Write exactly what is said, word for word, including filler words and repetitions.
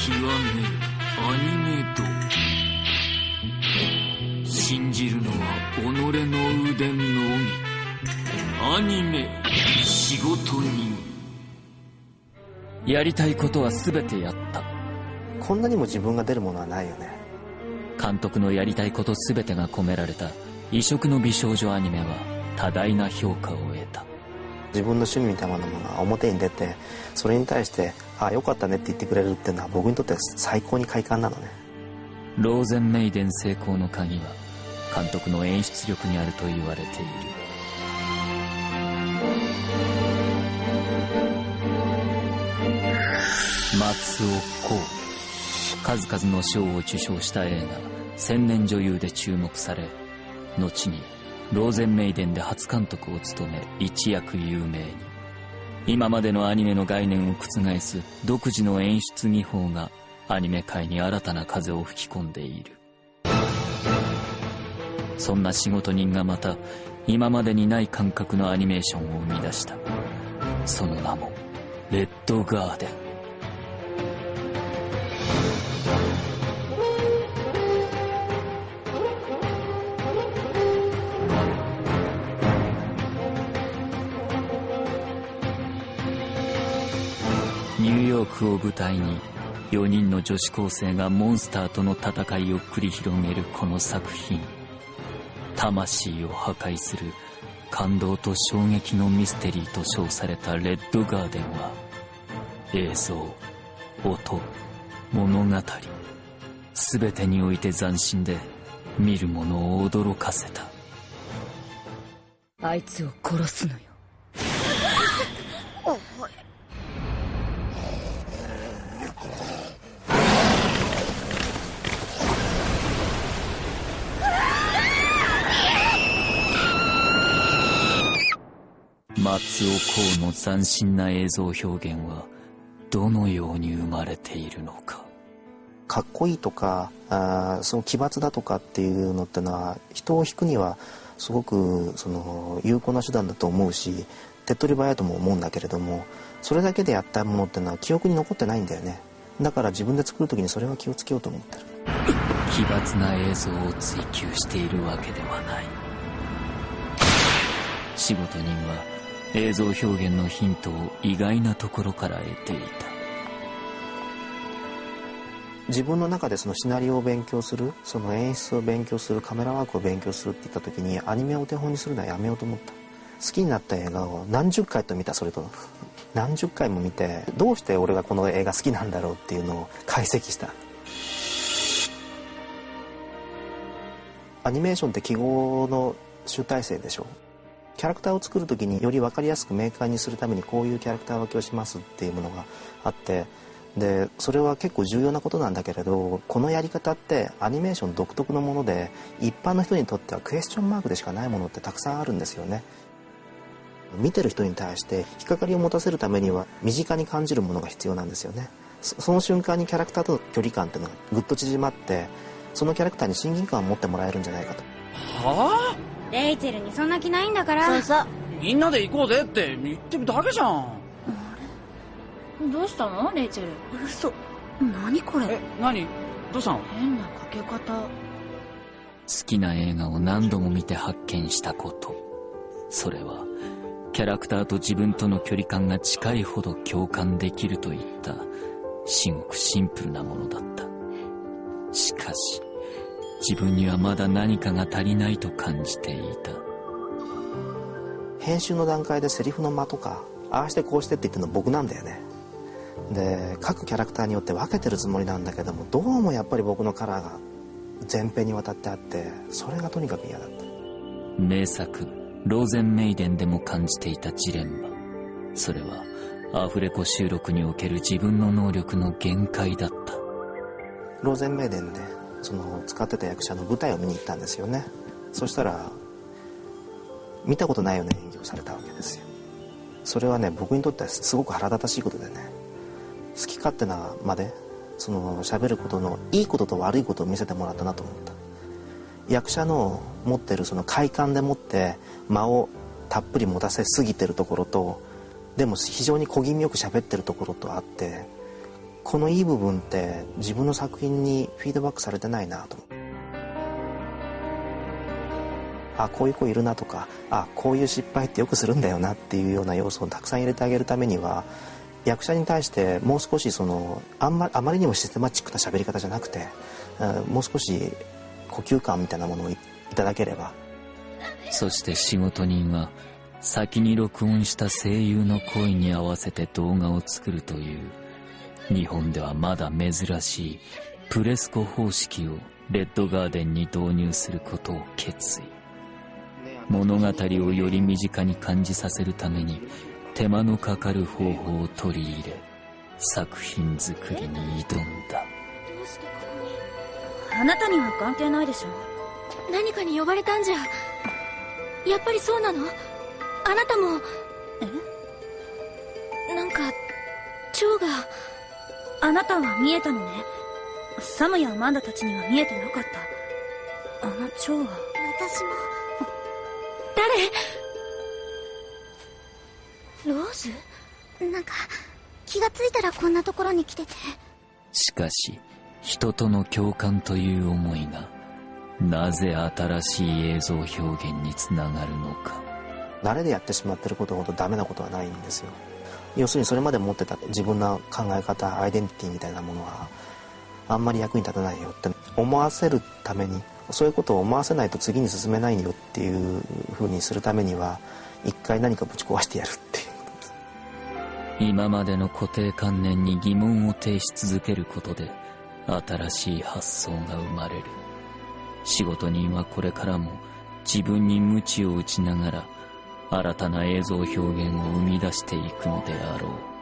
極めるアニメ道。信じるのは己の腕のみ。アニメ仕事人。 やりたいことは全てやった。 こんなにも自分が出るものはないよね。 監督のやりたいこと全てが込められた異色の美少女アニメは多大な評価を得た。 自分の趣味みたいなものが表に出て、それに対して「ああよかったね」って言ってくれるっていうのは僕にとって最高に快感なのね。 ローゼンメイデン成功の鍵は監督の演出力にあると言われている。松尾光、数々の賞を受賞した映画「千年女優」で注目され、後にローゼンメイデンで初監督を務め一躍有名に。今までのアニメの概念を覆す独自の演出技法がアニメ界に新たな風を吹き込んでいる。そんな仕事人がまた今までにない感覚のアニメーションを生み出した。その名もレッドガーデン。ニューヨークを舞台によにんの女子高生がモンスターとの戦いを繰り広げるこの作品。魂を破壊する感動と衝撃のミステリーと称されたレッドガーデンは、映像、音、物語、全てにおいて斬新で見る者を驚かせた。 あいつを殺すのよ。 松尾光の斬新な映像表現はどのように生まれているのか。 かっこいいとか、あその奇抜だとかっていうのってのは人を引くにはすごくその有効な手段だと思うし、手っ取り早いとも思うんだけれども、それだけでやったものってのは記憶に残ってないんだよね。だから自分で作る時にそれは気をつけようと思ってる。 奇抜な映像を追求しているわけではない。仕事人は映像表現のヒントを意外なところから得ていた。 自分の中でそのシナリオを勉強する、その演出を勉強する、カメラワークを勉強するって言った時にアニメをお手本にするのはやめようと思った。好きになった映画を何十回と見た。それと何十回も見て、どうして俺がこの映画好きなんだろうっていうのを解析した。アニメーションって記号の集大成でしょ。キャラクターを作る時により分かりやすく明快にするためにこういうキャラクター分けをしますっていうものがあって、でそれは結構重要なことなんだけれど、このやり方ってアニメーション独特のもので、一般の人にとってはクエスチョンマークでしかないものってたくさんあるんですよね。見てる人に対して引っかかりを持たせるためには身近に感じるものが必要なんですよね。そ, その瞬間にキャラクターとの距離感っていうのがぐっと縮まって、そのキャラクターに親近感を持ってもらえるんじゃないかと。 はあ？ レイチェルにそんな気ないんだから。 そうそう、みんなで行こうぜって言ってるだけじゃん。 あれ？どうしたのレイチェル？ 嘘。何これ？ え、何？どうしたの？ 変なかけ方。 好きな映画を何度も見て発見したこと、それはキャラクターと自分との距離感が近いほど共感できるといった至極シンプルなものだった。しかし自分にはまだ何かが足りないと感じていた。 編集の段階でセリフの間とか、ああしてこうしてって言ってるの僕なんだよね。で各キャラクターによって分けてるつもりなんだけども、どうもやっぱり僕のカラーが全編にわたってあって、それがとにかく嫌だった。 名作ローゼンメイデンでも感じていたジレンマ、それはアフレコ収録における自分の能力の限界だった。 ローゼンメイデンでその使ってた役者の舞台を見に行ったんですよね。そしたら見たことないような演技をされたわけですよ。それはね、僕にとってはすごく腹立たしいことでね、好き勝手なまでその喋ることのいいことと悪いことを見せてもらったなと思った。役者の持ってるその快感でもって間をたっぷり持たせすぎてるところと、でも非常に小気味よく喋ってるところとあって、 このいい部分って自分の作品にフィードバックされてないなと思う。あ、こういう子いるなとか、あ、こういう失敗ってよくするんだよなっていうような要素をたくさん入れてあげるためには、役者に対してもう少しそのあんまあまりにもシステマチックな喋り方じゃなくて、もう少し呼吸感みたいなものをいただければ。 そして仕事人は先に録音した声優の声に合わせて動画を作るという日本ではまだ珍しいプレスコ方式をレッドガーデンに導入することを決意。物語をより身近に感じさせるために手間のかかる方法を取り入れ、作品作りに挑んだ。 あなたには関係ないでしょ。 何かに呼ばれたんじゃ。やっぱりそうなの？あなたも。え？なんか蝶が。 あなたは見えたのね。サムやアマンダたちには見えてなかった。あの蝶は。 私も。誰？ローズ？なんか気がついたらこんなところに来てて。 しかし人との共感という思いがなぜ新しい映像表現につながるのか。 慣れでやってしまってることほどダメなことはないんですよ。要するにそれまで持ってた自分の考え方、アイデンティティみたいなものはあんまり役に立たないよって思わせるために、そういうことを思わせないと次に進めないよっていう風にするためには一回何かぶち壊してやるっていうことです。 今までの固定観念に疑問を呈し続けることで新しい発想が生まれる。仕事人はこれからも自分に鞭を打ちながら新たな映像表現を生み出していくのであろう。